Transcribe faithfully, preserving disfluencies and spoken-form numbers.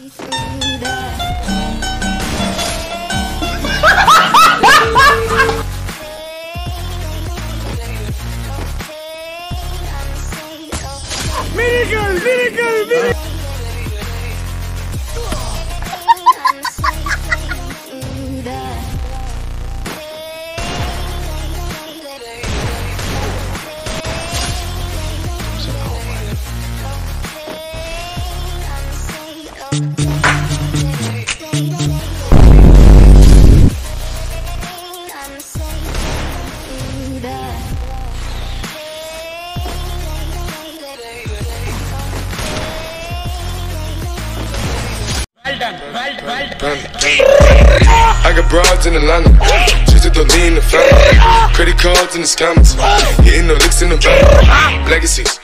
Miracle, miracle, miracle. Well done, well done, well done. I got broads in Atlanta, just to lean the family. Credit cards in the scammers, hitting the licks in the van. Legacies.